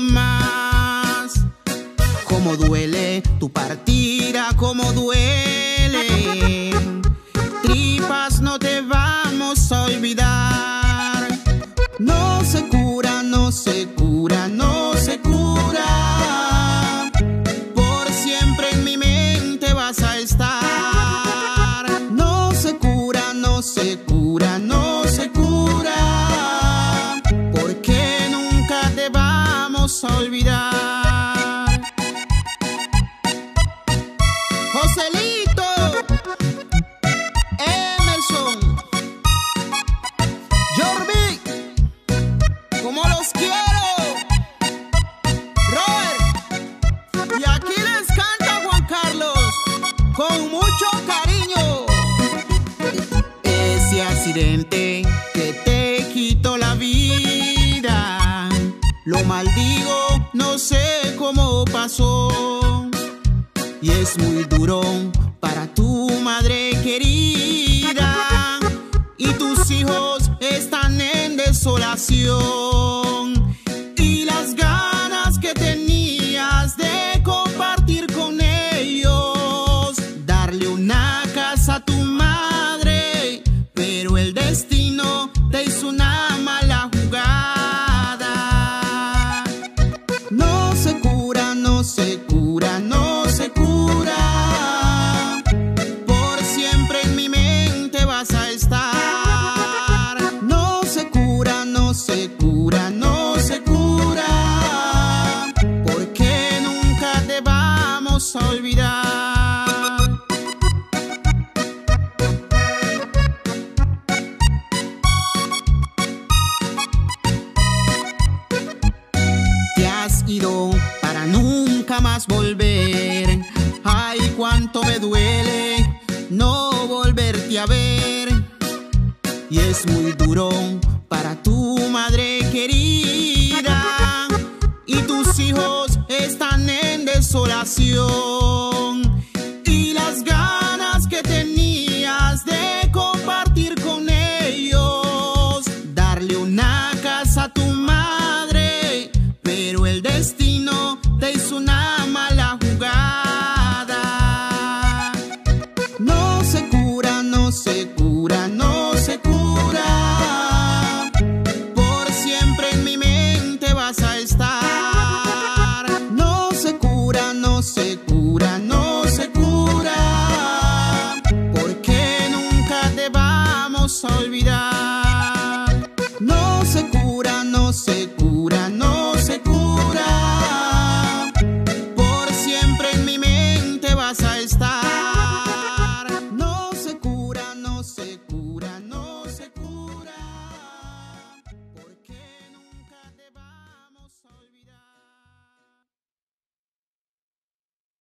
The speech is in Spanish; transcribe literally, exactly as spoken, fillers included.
más. Cómo duele tu partida, cómo duele. Tripas, no te vamos a olvidar. No se cura, no se cura, no se cura. Por siempre en mi mente vas a estar. No se cura, no se cura, no se cura. Porque nunca te vamos a olvidar. Joselito, Emerson, Jordi, como los quiero. Robert, y aquí les canta Juan Carlos con mucho cariño. Ese accidente que te quitó la vida, lo maldigo, no sé cómo pasó. Y es muy duro para tu madre querida, y tus hijos están en desolación. Y las ganas que tenías de compartir con ellos, darle una casa a tu madre, pero el destino te hizo una mala jugada. No se cura, no se cura, no se cura. Por siempre en mi mente vas a estar. No se cura, no se cura, no se cura. Porque nunca te vamos a olvidar. Te has ido para nunca más volver. Ay, cuánto me duele no volverte a ver. Y es muy duro para tu madre querida, y tus hijos están en desolación. Y las ganas que tenías de compartir con ellos, darle una casa a tu madre, pero el destino te hizo una mala jugada. No se cura, no se cura, no se cura. Por siempre en mi mente vas a estar. No se cura, no se cura, no se cura. Porque nunca te vamos a olvidar. No